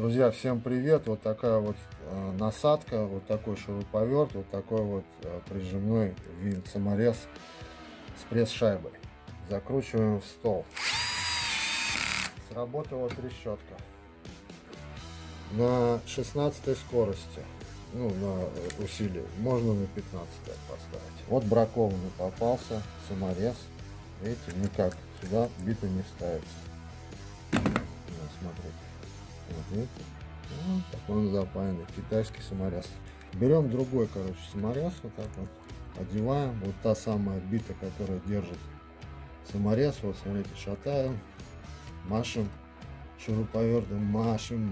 Друзья, всем привет! Вот такая вот насадка, вот такой шуруповерт, вот такой вот прижимной саморез с пресс-шайбой. Закручиваем в стол. Сработала трещотка на 16 скорости, ну, на усилие, можно на 15 поставить. Вот бракованный попался саморез, видите, никак сюда бита не ставится. Вот, смотрите. Вот видите? Вот такой он запаянный, китайский саморез. Берем другой, короче, саморез, вот так вот, одеваем. Вот та самая бита, которая держит саморез. Вот смотрите, шатаем, машем шуруповертом, машем,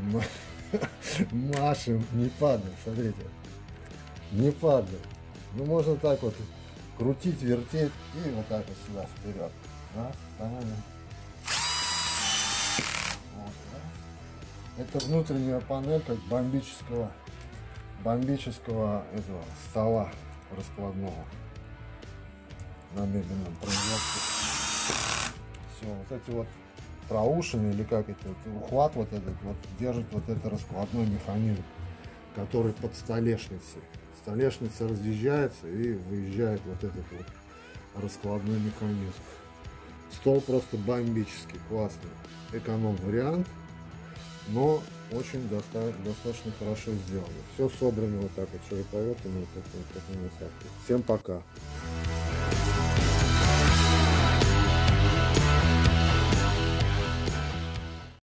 не падает, смотрите, не падает. Ну, можно так вот крутить, вертеть и вот так вот сюда вперед. Раз, ставим. Это внутренняя панель как бомбического этого стола раскладного на мебельном производстве. Все, вот эти вот проушины, или как это, ухват вот этот вот держит вот этот раскладной механизм, который под столешницей. Столешница разъезжается и выезжает вот этот вот раскладной механизм. Стол просто бомбический, классный, эконом-вариант, но очень достаточно хорошо сделано. Все собрано вот так вот шуруповертом, вот такой насадкой. Всем пока!